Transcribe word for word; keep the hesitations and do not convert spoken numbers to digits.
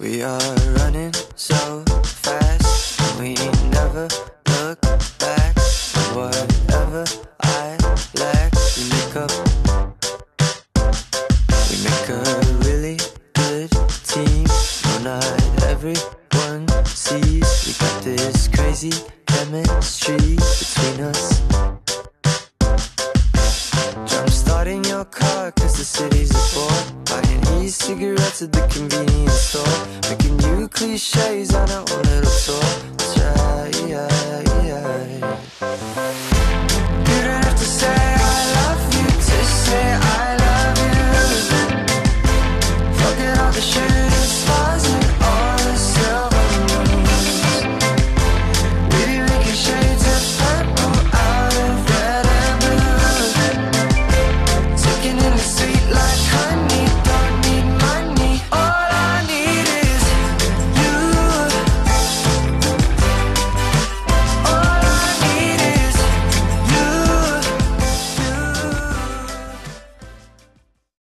We are running so fast, we never look back. Whatever I lack, we make up. We make a really good team. No, not everyone sees we got this crazy chemistry between us. Jump starting your car cause the city's a bore. Buying e-cigarettes at the convenience store. Making new cliches on our own little tour. That's right, yeah, yeah.